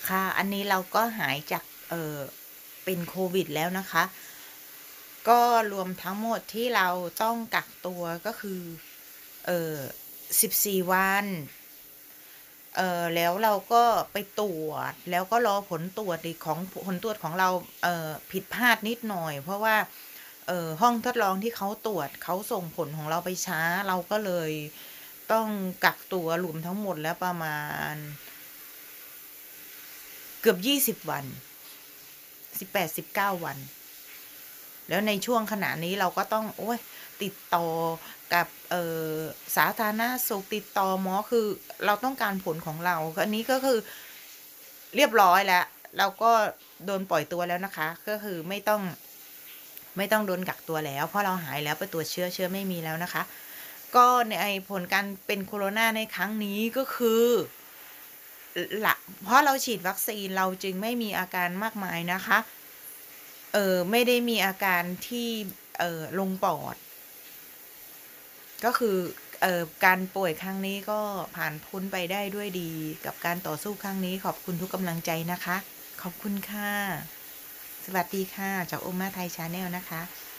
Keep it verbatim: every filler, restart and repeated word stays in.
ค่ะ อันนี้เราก็หายจาก เอ่อ เป็นโควิดแล้วนะคะ ก็รวมทั้งหมดที่เราต้องกักตัว ก็คือ เอ่อ สิบสี่ วัน เอ่อ แล้วเราก็ไปตรวจ แล้วก็รอผลตรวจอีก ของ ผลตรวจของเรา เอ่อ ผิดพลาดนิดหน่อย เพราะว่า เอ่อ ห้องทดลองที่เขาตรวจ เขาส่งผลของเราไปช้า เราก็เลยต้องกักตัว รวมทั้งหมดแล้วประมาณ เกือบ ยี่สิบ วัน สิบแปดสิบเก้า วัน แล้วในช่วงขณะนี้เราก็ต้อง โอ๊ย ติดต่อกับ เอ่อ สาธารณสุข ติดต่อหมอ คือเราต้องการผลของเรา อันนี้ก็คือเรียบร้อยแล้ว เราก็โดนปล่อยตัวแล้วนะคะ ก็คือไม่ต้อง ไม่ต้องโดนกักตัวแล้ว เพราะเราหายแล้ว ไปตรวจเชื้อ เชื้อไม่มีแล้วนะคะ ก็ในผลการเป็นโคโรนาในครั้งนี้ ก็คือ อ หละ เพราะเราฉีดวัคซีน เราจึงไม่มีอาการมากมายนะคะ เอ่อ ไม่ได้มีอาการที่ เอ่อ ลงปอด ก็คือ เอ่อ การป่วยครั้งนี้ก็ผ่านพ้นไปได้ด้วยดี กับการต่อสู้ครั้งนี้ ขอบคุณทุกกำลังใจนะคะ ขอบคุณค่ะ สวัสดีค่ะ จากโอมาไทย Channel นะคะ